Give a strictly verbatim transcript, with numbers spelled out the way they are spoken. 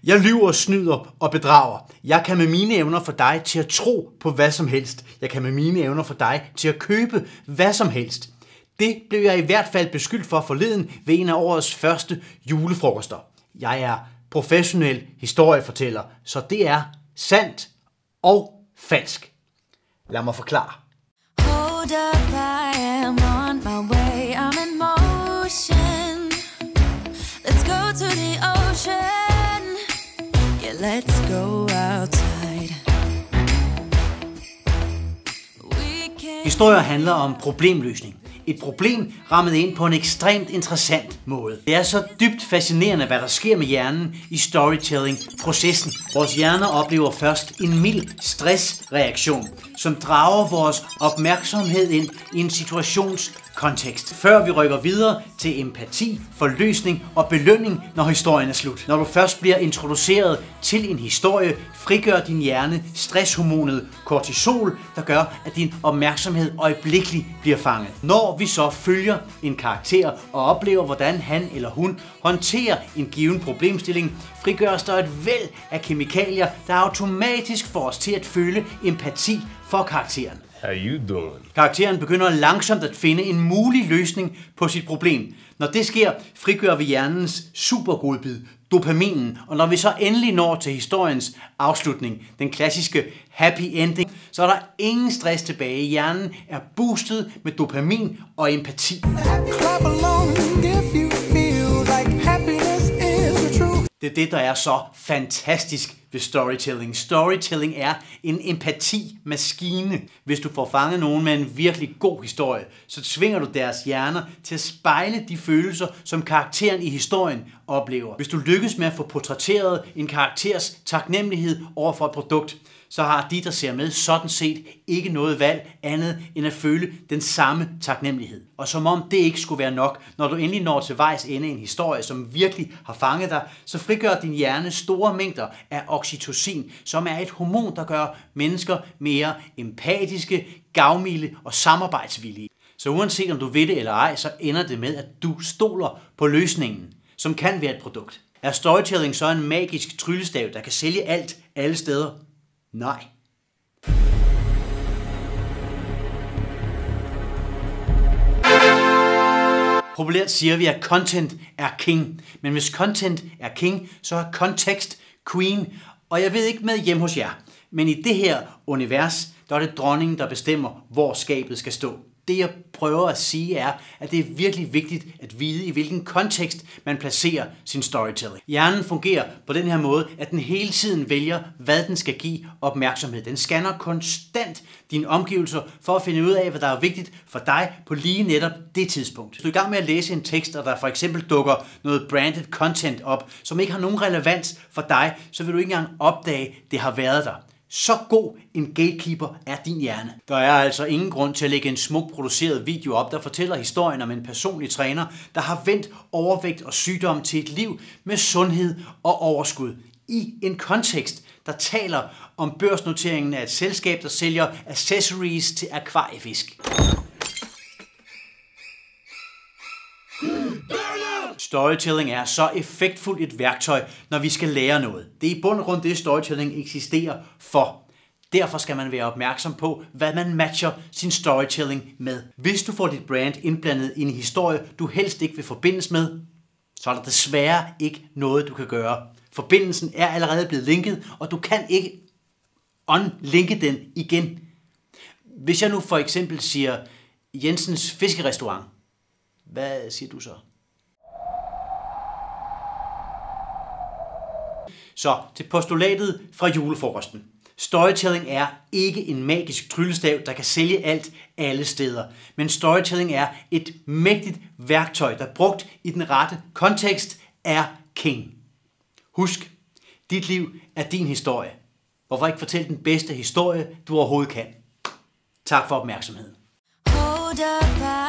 Jeg lyver, snyder og bedrager. Jeg kan med mine evner få dig til at tro på hvad som helst. Jeg kan med mine evner få dig til at købe hvad som helst. Det blev jeg i hvert fald beskyldt for forleden ved en af årets første julefrokoster. Jeg er professionel historiefortæller, så det er sandt og falsk. Lad mig forklare. Hold up, I am on my way, I'm in motion. Let's go to the ocean. Yeah, let's go outside. Historier handler om problemløsning. Et problem rammet ind på en ekstremt interessant måde. Det er så dybt fascinerende, hvad der sker med hjernen i storytelling-processen. Vores hjerner oplever først en mild stressreaktion, som drager vores opmærksomhed ind i en situationskontekst, før vi rykker videre til empati, forløsning og belønning, når historien er slut. Når du først bliver introduceret til en historie, frigør din hjerne stresshormonet kortisol, der gør, at din opmærksomhed øjeblikkeligt bliver fanget. Når vi så følger en karakter og oplever, hvordan han eller hun håndterer en given problemstilling, frigøres der et væld af kemikalier, der automatisk får os til at føle empati for karakteren. How you doing? Karakteren begynder langsomt at finde en mulig løsning på sit problem. Når det sker, frigør vi hjernens supergodbid, dopaminen, og når vi så endelig når til historiens afslutning, den klassiske happy ending, så er der ingen stress tilbage. Hjernen er boostet med dopamin og empati. Det er det, der er så fantastisk ved storytelling. Storytelling er en empati-maskine. Hvis du får fanget nogen med en virkelig god historie, så tvinger du deres hjerner til at spejle de følelser, som karakteren i historien oplever. Hvis du lykkes med at få portrætteret en karakters taknemmelighed over for et produkt, så har de, der ser med, sådan set ikke noget valg andet end at føle den samme taknemmelighed. Og som om det ikke skulle være nok, når du endelig når til vejs ende en historie, som virkelig har fanget dig, så frigør din hjerne store mængder af oxytocin, som er et hormon, der gør mennesker mere empatiske, gavmilde og samarbejdsvillige. Så uanset om du ved det eller ej, så ender det med, at du stoler på løsningen, som kan være et produkt. Er storytelling så en magisk tryllestav, der kan sælge alt, alle steder? Nej. Populært siger vi, at content er king. Men hvis content er king, så er kontekst queen. Og jeg ved ikke med hjemme hos jer, men i det her univers, der er det dronningen, der bestemmer, hvor skabet skal stå. Det jeg prøver at sige er, at det er virkelig vigtigt at vide, i hvilken kontekst man placerer sin storytelling. Hjernen fungerer på den her måde, at den hele tiden vælger, hvad den skal give opmærksomhed. Den scanner konstant dine omgivelser for at finde ud af, hvad der er vigtigt for dig på lige netop det tidspunkt. Hvis du er i gang med at læse en tekst, og der for eksempel dukker noget branded content op, som ikke har nogen relevans for dig, så vil du ikke engang opdage, at det har været der. Så god en gatekeeper er din hjerne. Der er altså ingen grund til at lægge en smuk produceret video op, der fortæller historien om en personlig træner, der har vendt overvægt og sygdom til et liv med sundhed og overskud. I en kontekst, der taler om børsnoteringen af et selskab, der sælger accessories til akvariefisk. Storytelling er så effektfuldt et værktøj, når vi skal lære noget. Det er i bund og grund det, storytelling eksisterer for. Derfor skal man være opmærksom på, hvad man matcher sin storytelling med. Hvis du får dit brand indblandet i en historie, du helst ikke vil forbindes med, så er der desværre ikke noget, du kan gøre. Forbindelsen er allerede blevet linket, og du kan ikke unlinke den igen. Hvis jeg nu for eksempel siger Jensens Fiskerestaurant, hvad siger du så? Så til postulatet fra julefrokosten. Storytelling er ikke en magisk tryllestav, der kan sælge alt alle steder. Men storytelling er et mægtigt værktøj, der brugt i den rette kontekst er king. Husk, dit liv er din historie. Hvorfor ikke fortælle den bedste historie, du overhovedet kan? Tak for opmærksomheden. Hold up.